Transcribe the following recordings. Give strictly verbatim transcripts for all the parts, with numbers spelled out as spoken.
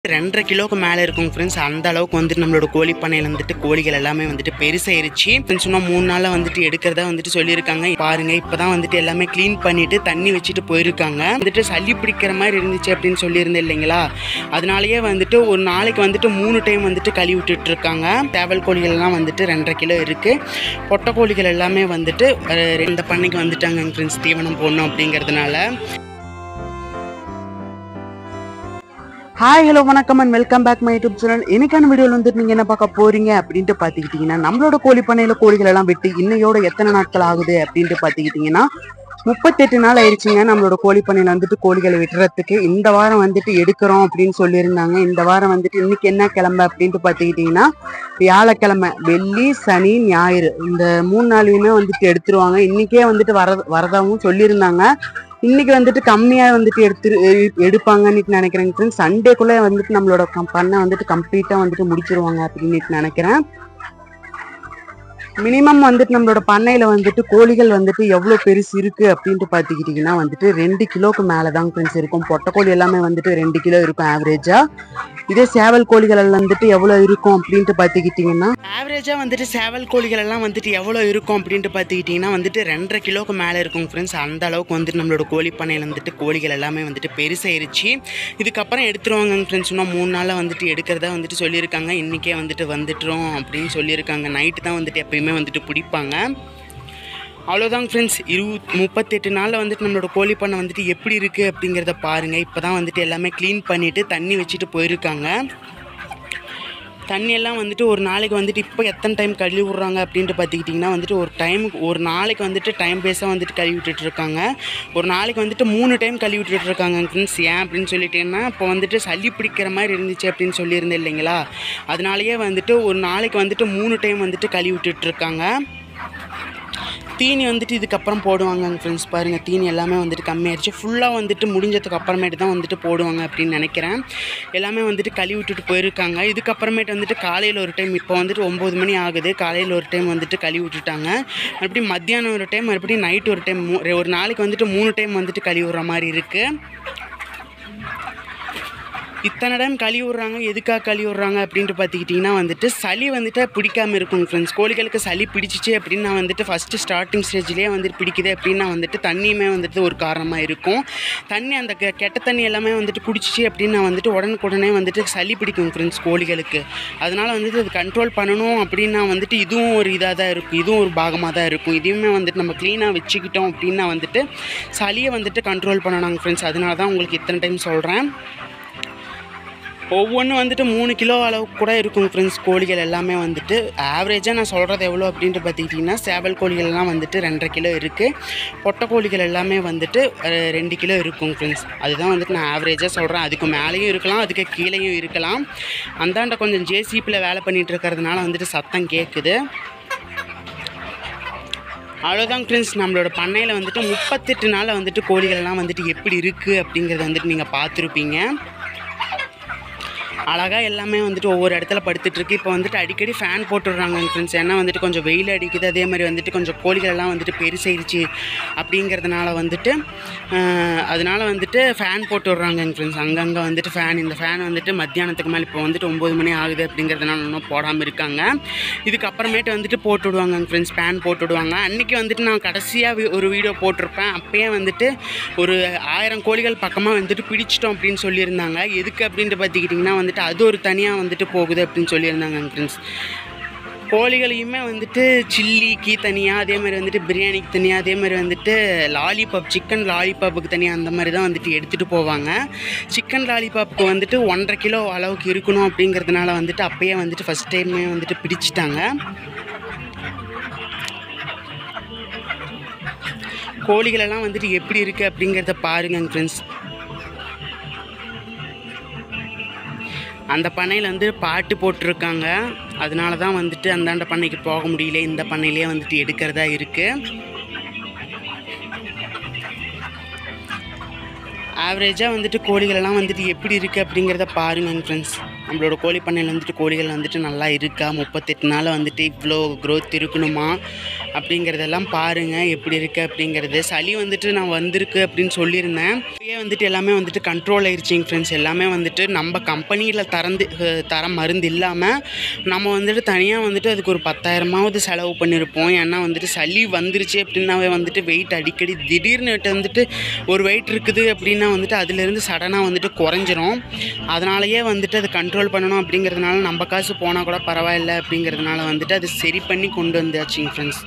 ரெண்டரை கிலோக்கு மேலே இருக்கும் ஃப்ரெண்ட்ஸ். அந்த அளவுக்கு வந்துட்டு நம்மளோட கோழி பண்ணையில் வந்துட்டு கோழிகள் எல்லாமே வந்துட்டு பெருசாயிருச்சு ஃப்ரெண்ட்ஸ். இன்னும் மூணு நாளில் வந்துட்டு எடுக்கிறதா வந்துட்டு சொல்லியிருக்காங்க. பாருங்கள், இப்போ தான் வந்துட்டு எல்லாமே க்ளீன் பண்ணிவிட்டு தண்ணி வச்சுட்டு போயிருக்காங்க. வந்துட்டு சளி பிடிக்கிற மாதிரி இருந்துச்சு அப்படின்னு சொல்லியிருந்தேன் இல்லைங்களா, அதனாலேயே வந்துட்டு ஒரு நாளைக்கு வந்துட்டு மூணு டைம் வந்துட்டு கழுவி விட்டுட்டு இருக்காங்க. சேவல் கோழிகள்லாம் வந்துட்டு ரெண்டரை கிலோ இருக்குது. பொட்டை கோழிகள் எல்லாமே வந்துட்டு இந்த பண்ணைக்கு வந்துட்டாங்க ஃப்ரெண்ட்ஸ், தீவனம் போடணும் அப்படிங்கிறதுனால. ஹாய், ஹலோ, வணக்கம் and welcome back my YouTube channel. இன்னைக்கான வீடியோவில் வந்துட்டு நீங்கள் என்ன பார்க்க போறீங்க அப்படின்ட்டு பார்த்துக்கிட்டிங்கன்னா, நம்மளோட கோழி பண்ணையில் கோழிகள் எல்லாம் விட்டு இன்னையோட எத்தனை நாட்கள் ஆகுது அப்படின்ட்டு பார்த்துக்கிட்டிங்கன்னா முப்பத்தெட்டு நாள் ஆயிடுச்சுங்க. நம்மளோட கோழி பண்ணையில் வந்துட்டு கோழிகளை விட்டுறதுக்கு இந்த வாரம் வந்துட்டு எடுக்கிறோம் அப்படின்னு சொல்லியிருந்தாங்க. இந்த வாரம் வந்துட்டு இன்னைக்கு என்ன கிழமை அப்படின்ட்டு பார்த்துக்கிட்டிங்கன்னா வியாழக்கிழமை, வெள்ளி, சனி, ஞாயிறு இந்த மூணு நாளையுமே வந்துட்டு எடுத்துருவாங்க. இன்னைக்கே வந்துட்டு வர வரதாகவும் சொல்லியிருந்தாங்க. இன்னைக்கு வந்துட்டு கம்மியா வந்துட்டு எடுத்து எடுப்பாங்கன்னு நினைக்கிறேங்க ஃப்ரெண்ட்ஸ். சண்டேக்குள்ள வந்துட்டு நம்மளோட பண்ணை வந்துட்டு கம்ப்ளீட்டா வந்துட்டு முடிச்சிருவாங்க அப்படின்னு நினைக்கிறேன். மினிமம் வந்துட்டு நம்மளோட பண்ணையில வந்துட்டு கோழிகள் வந்துட்டு எவ்வளவு பெருசு இருக்கு அப்படின்ட்டு பாத்துக்கிட்டீங்கன்னா வந்துட்டு ரெண்டு கிலோக்கு மேலதாங்க ஃப்ரெண்ட்ஸ் இருக்கும். பொட்டை கோழி எல்லாமே வந்துட்டு ரெண்டு கிலோ இருக்கும் ஆவரேஜா. இதே சேவல் கோழிகள் வந்துட்டு எவ்வளவு இருக்கும் அப்படின்ட்டு பாத்துக்கிட்டீங்கன்னா ஆவரேஜா வந்துட்டு சேவல் கோழிகள் எல்லாம் வந்துட்டு எவ்வளவு இருக்கும் அப்படின்ட்டு பாத்துக்கிட்டீங்கன்னா வந்துட்டு ரெண்டரை கிலோக்கு மேல இருக்கும் ஃப்ரெண்ட்ஸ். அந்த அளவுக்கு வந்துட்டு நம்மளோட கோழி பண்ணையில வந்துட்டு கோழிகள் எல்லாமே வந்துட்டு பெருசாயிருச்சு. இதுக்கப்புறம் எடுத்துருவாங்க ஃப்ரெண்ட்ஸ். இன்னும் மூணு நாளில் வந்துட்டு எடுக்கிறதா வந்துட்டு சொல்லியிருக்காங்க. இன்னைக்கே வந்துட்டு வந்துட்டுரும் அப்படின்னு சொல்லியிருக்காங்க. நைட்டு தான் வந்துட்டு எப்பயுமே வந்துட்டு பிடிப்பாங்க. அவ்வளோதாங்க ஃப்ரெண்ட்ஸ். இருபத் முப்பத்தெட்டு நாளில் வந்துட்டு நம்மளோட கோழி பண்ணை வந்துட்டு எப்படி இருக்குது அப்படிங்கிறத பாருங்கள். இப்போ தான் வந்துட்டு எல்லாமே க்ளீன் பண்ணிவிட்டு தண்ணி வச்சுட்டு போயிருக்காங்க. தண்ணியெல்லாம் வந்துட்டு ஒரு நாளைக்கு வந்துட்டு இப்போ எத்தனை டைம் கழுவி விட்றாங்க அப்படின்ட்டு பார்த்துக்கிட்டிங்கன்னா வந்துட்டு ஒரு டைமுக்கு ஒரு நாளைக்கு வந்துட்டு டைம் பேஸாக வந்துட்டு கழுவி விட்டுட்ருக்காங்க. ஒரு நாளைக்கு வந்துட்டு மூணு டைம் கழுவி விட்டுட்ருக்காங்க ஃப்ரெண்ட்ஸ். ஏன் அப்படின்னு சொல்லிட்டேன்னா, இப்போ வந்துட்டு சளி பிடிக்கிற மாதிரி இருந்துச்சு அப்படின்னு சொல்லியிருந்தேன் இல்லைங்களா, அதனாலேயே வந்துட்டு ஒரு நாளைக்கு வந்துட்டு மூணு டைம் வந்துட்டு கழுவி விட்டுட்ருக்காங்க. தீனி வந்துட்டு இதுக்கப்புறம் போடுவாங்க ஃப்ரெண்ட்ஸ். பாருங்கள், தீனி எல்லாமே வந்துட்டு கம்மியாகிடுச்சு. ஃபுல்லாக வந்துட்டு முடிஞ்சதுக்கு அப்புறமேட்டு தான் வந்துட்டு போடுவாங்க அப்படின்னு நினைக்கிறேன். எல்லாமே வந்துட்டு கழுவி விட்டுட்டு போயிருக்காங்க. இதுக்கப்புறமேட்டு வந்துட்டு காலையில் ஒரு டைம், இப்போ வந்துட்டு ஒம்பது மணி ஆகுது, காலையில் ஒரு டைம் வந்துட்டு கழுவி விட்டுட்டாங்க. மறுபடியும் மத்தியானம் ஒரு டைம், மறுபடியும் நைட்டு ஒரு டைம், ஒரு நாளைக்கு வந்துட்டு மூணு டைம் வந்துட்டு கழுவி விடுற மாதிரி இருக்குது. இத்தனை டைம் கழுவி விட்றாங்க. எதுக்காக கழுவி விட்றாங்க அப்படின்ட்டு பார்த்துக்கிட்டிங்கன்னா வந்துட்டு சளி வந்துட்டு பிடிக்காமல் இருக்கும் ஃப்ரெண்ட்ஸ். கோழிகளுக்கு சளி பிடிச்சிச்சு அப்படின்னு நான் வந்துட்டு ஃபஸ்ட்டு ஸ்டார்டிங் ஸ்டேஜ்லேயே வந்துட்டு பிடிக்குது அப்படின்னா வந்துட்டு தண்ணியுமே வந்துட்டு ஒரு காரணமாக இருக்கும். தண்ணி அந்த கெ கெட்ட தண்ணி எல்லாமே வந்துட்டு குடிச்சிச்சு அப்படின்னா வந்துட்டு உடனுக்குடனே வந்துட்டு சளி பிடிக்கும் ஃப்ரெண்ட்ஸ் கோழிகளுக்கு. அதனால் வந்துட்டு அது கண்ட்ரோல் பண்ணணும் அப்படின்னா வந்துட்டு இதுவும் ஒரு இதாக தான் இருக்கும், இதுவும் ஒரு பாகமாக தான் இருக்கும். இதையுமே வந்துட்டு நம்ம க்ளீனாக வச்சுக்கிட்டோம் அப்படின்னா வந்துட்டு சளியை வந்துட்டு கண்ட்ரோல் பண்ணணுங்க ஃப்ரெண்ட்ஸ். அதனால தான் உங்களுக்கு இத்தனை டைம் சொல்கிறேன். ஒவ்வொன்றும் வந்துட்டு மூணு கிலோ அளவுக்கு கூட இருக்கும் ஃப்ரெண்ட்ஸ். கோழிகள் எல்லாமே வந்துட்டு ஆவரேஜாக நான் சொல்கிறது எவ்வளோ அப்படின்ட்டு பார்த்துக்கிட்டிங்கன்னா சேவல் கோழிகள்லாம் வந்துட்டு ரெண்டரை கிலோ இருக்குது. பொட்டை கோழிகள் எல்லாமே வந்துட்டு ரெண்டு கிலோ இருக்கும் ஃப்ரெண்ட்ஸ். அதுதான் வந்துட்டு நான் ஆவரேஜாக சொல்கிறேன். அதுக்கு மேலேயும் இருக்கலாம், அதுக்கு கீழேயும் இருக்கலாம். அந்தாண்ட கொஞ்சம் ஜேசிபியில் வேலை பண்ணிகிட்டு இருக்கிறதுனால வந்துட்டு சத்தம் கேட்குது. அவ்வளோதான் ஃப்ரெண்ட்ஸ். நம்மளோட பண்ணையில் வந்துட்டு முப்பத்தெட்டு நாளில் வந்துட்டு கோழிகள்லாம் வந்துட்டு எப்படி இருக்குது அப்படிங்கிறத வந்துட்டு நீங்கள் பார்த்துருப்பீங்க. அழகாக எல்லாமே வந்துட்டு ஒவ்வொரு இடத்துல படுத்துட்ருக்கு. இப்போ வந்துட்டு அடிக்கடி ஃபேன் போட்டுடுறாங்க ஃப்ரெண்ட்ஸ். ஏன்னா வந்துட்டு கொஞ்சம் வெயில் அடிக்குது, அதே மாதிரி வந்துட்டு கொஞ்சம் கோழிகளெல்லாம் வந்துட்டு பெருசாயிருச்சு அப்படிங்கிறதுனால வந்துட்டு அதனால் வந்துட்டு ஃபேன் போட்டு விட்றாங்க ஃப்ரெண்ட்ஸ். அங்கங்கே வந்துட்டு ஃபேன், இந்த ஃபேன் வந்துட்டு மத்தியானத்துக்கு மேலே இப்போ வந்துட்டு ஒம்பது மணி ஆகுது அப்படிங்கிறதுனால இன்னும் போடாமல் இருக்காங்க. இதுக்கப்புறமேட்டு வந்துட்டு போட்டு விடுவாங்க ஃப்ரெண்ட்ஸ், ஃபேன் போட்டு விடுவாங்க. அன்றைக்கி வந்துட்டு நான் கடைசியாக ஒரு வீடியோ போட்டிருப்பேன். அப்போயே வந்துட்டு ஒரு ஆயிரம் கோழிகள் பக்கமாக வந்துட்டு பிடிச்சிட்டோம் அப்படின்னு சொல்லியிருந்தாங்க. எதுக்கு அப்படின்ட்டு பார்த்துக்கிட்டிங்கன்னா வந்துட்டு அது ஒரு தனியாக வந்துட்டு போகுது அப்படின்னு சொல்லியிருந்தாங்க ஃப்ரெண்ட்ஸ். கோழிகளையுமே வந்துட்டு சில்லிக்கு தனியாக, அதே மாதிரி வந்துட்டு பிரியாணிக்கு தனியாக, அதே மாதிரி வந்துட்டு லாலிபாப், சிக்கன் லாலிபாப்புக்கு தனியாக அந்த மாதிரி தான் வந்துட்டு எடுத்துகிட்டு போவாங்க. சிக்கன் லாலிபாப்புக்கு வந்துட்டு ஒன்றரை கிலோ அளவுக்கு இருக்கணும் அப்படிங்கிறதுனால வந்துட்டு அப்போயே வந்துட்டு ஃபஸ்ட் டைமே வந்துட்டு பிடிச்சிட்டாங்க. கோழிகளெல்லாம் வந்துட்டு எப்படி இருக்குது அப்படிங்கிறத பாருங்க ஃப்ரெண்ட்ஸ். அந்த பண்ணையில் வந்து பாட்டு போட்டிருக்காங்க. அதனால தான் வந்துட்டு அந்தாண்ட பண்ணைக்கு போக முடியல, இந்த பண்ணையிலே வந்துட்டு எடுக்கிறதா இருக்குது. ஆவரேஜாக வந்துட்டு கோழிகளெல்லாம் வந்துட்டு எப்படி இருக்குது அப்படிங்கிறத பாருங்கள் ஃப்ரெண்ட்ஸ். நம்மளோட கோழி பண்ணையில் வந்துட்டு கோழிகள் வந்துட்டு நல்லா இருக்கா, முப்பத்தெட்டு நாள் வந்துட்டு இவ்வளோ க்ரோத் இருக்கணுமா அப்படிங்கிறதெல்லாம் பாருங்கள் எப்படி இருக்குது அப்படிங்கிறது. சளி வந்துட்டு நான் வந்திருக்கு அப்படின்னு சொல்லியிருந்தேன். இப்போயே வந்துட்டு எல்லாமே வந்துட்டு கண்ட்ரோல் ஆயிடுச்சிங்க ஃப்ரெண்ட்ஸ். எல்லாமே வந்துட்டு நம்ம கம்பெனியில் தரந்து தர மருந்து இல்லாமல் நம்ம வந்துட்டு தனியாக வந்துட்டு அதுக்கு ஒரு பத்தாயிரமாவது செலவு பண்ணியிருப்போம். ஏன்னா வந்துட்டு சளி வந்துருச்சு அப்படின்னாவே வந்துட்டு வெயிட் அடிக்கடி திடீர்னு வந்துட்டு ஒரு வெயிட் இருக்குது அப்படின்னா வந்துட்டு அதுலேருந்து சடனாக வந்துட்டு குறைஞ்சிரும். அதனாலேயே வந்துட்டு அது கண்ட்ரோல் பண்ணணும் அப்படிங்கிறதுனால நம்ம காசு போனால் கூட பரவாயில்லை அப்படிங்கிறதுனால வந்துட்டு அது சரி பண்ணி கொண்டு வந்தாச்சுங்க ஃப்ரெண்ட்ஸ்.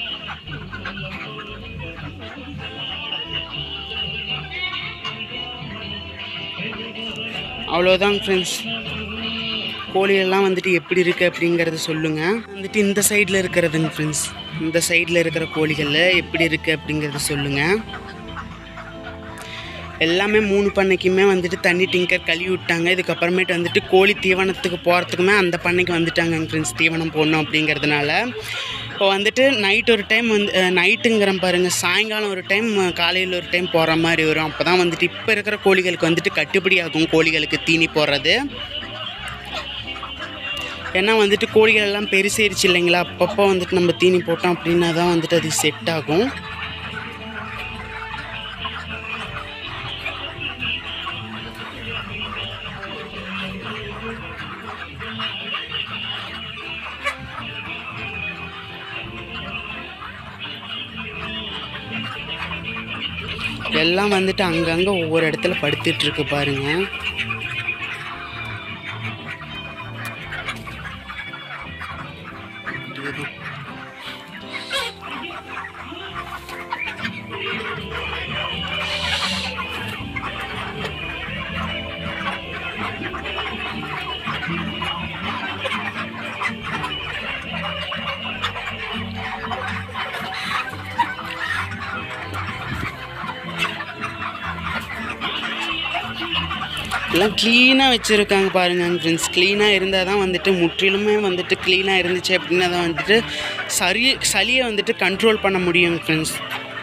அவ்வளோதாங்க ஃப்ரெண்ட்ஸ். கோழியெல்லாம் வந்துட்டு எப்படி இருக்குது அப்படிங்கிறத சொல்லுங்கள். வந்துட்டு இந்த சைடில் இருக்கிறதுங்க ஃப்ரெண்ட்ஸ், இந்த சைடில் இருக்கிற கோழிகளில் எப்படி இருக்குது அப்படிங்கிறத சொல்லுங்கள். எல்லாமே மூணு பண்ணைக்குமே வந்துட்டு தண்ணி டிங்கர் கழுவி விட்டாங்க. இதுக்கப்புறமேட்டு வந்துட்டு கோழி தீவனத்துக்கு போகிறதுக்குமே அந்த பண்ணைக்கு வந்துட்டாங்க ஃப்ரெண்ட்ஸ், தீவனம் போடணும் அப்படிங்கிறதுனால. இப்போ வந்துட்டு நைட் ஒரு டைம் வந்து நைட்டுங்கிறேன் பாருங்கள், சாயங்காலம் ஒரு டைம் காலையில் ஒரு டைம் போகிற மாதிரி வரும். அப்போ தான் வந்துட்டு இப்போ இருக்கிற கோழிகளுக்கு வந்துட்டு கட்டுப்படி ஆகும் கோழிகளுக்கு தீனி போடுறது. ஏன்னா வந்துட்டு கோழிகள் எல்லாம் பெருசேரிச்சு இல்லைங்களா, அப்பப்போ வந்துட்டு நம்ம தீனி போட்டோம் அப்படின்னா தான் வந்துட்டு அது செட் ஆகும். எல்லாம் வந்துட்டு அங்கங்கே ஒவ்வொரு இடத்துல படுத்துட்டு இருக்கு பாருங்க. எல்லாம் க்ளீனாக வச்சுருக்காங்க பாருங்கள் ஃப்ரெண்ட்ஸ். க்ளீனாக இருந்தால் தான் வந்துட்டு முற்றிலுமே வந்துட்டு க்ளீனாக இருந்துச்சு அப்படின்னா தான் வந்துட்டு சரி சளியை வந்துட்டு கண்ட்ரோல் பண்ண முடியும் ஃப்ரெண்ட்ஸ்.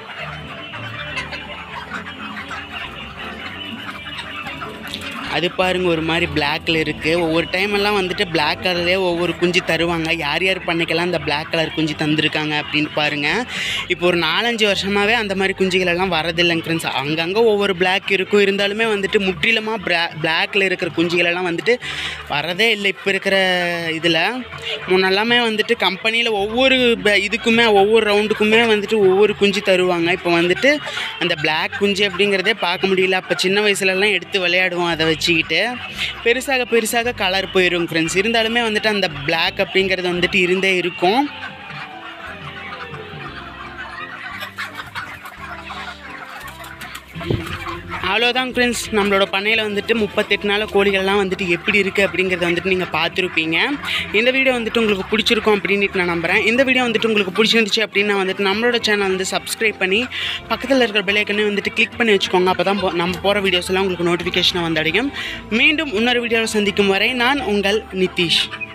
அது பாருங்கள் ஒரு மாதிரி பிளாக்கில் இருக்குது. ஒவ்வொரு டைமெல்லாம் வந்துட்டு பிளாக் கலர்லேயே ஒவ்வொரு குஞ்சு தருவாங்க. யார் யார் பண்ணிக்கலாம் இந்த பிளாக் கலர் குஞ்சு தந்துருக்காங்க அப்படின்னு பாருங்கள். இப்போ ஒரு நாலஞ்சு வருஷமாகவே அந்த மாதிரி குஞ்சுகளெல்லாம் வரதில்லைங்க ஃப்ரெண்ட்ஸ். அங்கங்கே ஒவ்வொரு பிளாக் இருக்கும், இருந்தாலுமே வந்துட்டு முற்றிலுமாக பிளா பிளாக்கில் இருக்கிற குஞ்சுகளெல்லாம் வந்துட்டு வரதே இல்லை இப்போ இருக்கிற இதில். முன்னெல்லாமே வந்துட்டு கம்பெனியில் ஒவ்வொரு இதுக்குமே ஒவ்வொரு ரவுண்டுக்குமே வந்துட்டு ஒவ்வொரு குஞ்சு தருவாங்க. இப்போ வந்துட்டு அந்த பிளாக் குஞ்சு அப்படிங்கிறதே பார்க்க முடியல. அப்போ சின்ன வயசுலலாம் எடுத்து விளையாடுவோம் அதை வச்சுக்கிட்டு. பெருசாக பெருசாக கலர் போயிடும் ஃப்ரெண்ட்ஸ். இருந்தாலுமே வந்துட்டு அந்த பிளாக் அப்படிங்கிறது வந்துட்டு இருந்தே இருக்கும். அவ்வளோதாங்க ஃப்ரெண்ட்ஸ். நம்மளோட பண்ணையில் வந்துட்டு முப்பத்தெட்டு நாள் கோழிகள்லாம் வந்துட்டு எப்படி இருக்குது அப்படிங்கிறத வந்துட்டு நீங்கள் பார்த்துருப்பீங்க. இந்த வீடியோ வந்துட்டு உங்களுக்கு பிடிச்சிருக்கும் அப்படின்ட்டு நான் நம்புகிறேன். இந்த வீடியோ வந்துட்டு உங்களுக்கு பிடிச்சிருந்துச்சு அப்படின்னா வந்துட்டு நம்மளோட சேனல் வந்து சப்ஸ்கிரைப் பண்ணி பக்கத்தில் இருக்கிற பெல் ஐக்கனை வந்துட்டு கிளிக் பண்ணி வச்சுக்கோங்க. அப்போ தான் நம்ம போகிற வீடியோஸ் எல்லாம் உங்களுக்கு நோட்டிஃபிகேஷனாக வந்து அடையும். மீண்டும் இன்னொரு வீடியோவில் சந்திக்கும் வரை நான் உங்கள் நிதிஷ்.